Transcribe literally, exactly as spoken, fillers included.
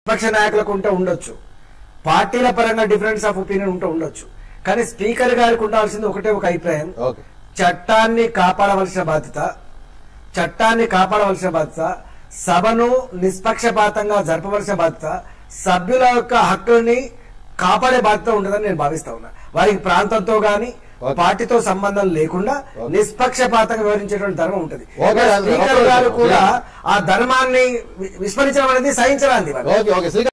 విపక్ష నాయకులకు ఉంటే ఉండొచ్చు, పార్టీల పరంగా డిఫరెన్స్ ఆఫ్ ఒపీనియన్ ఉంటే ఉండొచ్చు, కానీ స్పీకర్ గారికి ఉండాల్సింది ఒకటే ఒక అభిప్రాయం, చట్టాన్ని కాపాడవలసిన బాధ్యత చట్టాన్ని కాపాడవలసిన బాధ్యత సభను నిష్పక్షపాతంగా జరపవలసిన బాధ్యత, సభ్యుల యొక్క హక్కుల్ని కాపాడే బాధ్యత ఉంటుందని నేను భావిస్తా ఉన్నా. వారికి ప్రాంతంతో గాని పార్టీతో సంబంధం లేకుండా నిష్పక్షపాతంగా వివరించేటువంటి ధర్మం ఉంటుంది. స్పీకర్ గారు కూడా ఆ ధర్మాన్ని విస్మరించడం అనేది సహించరాంది.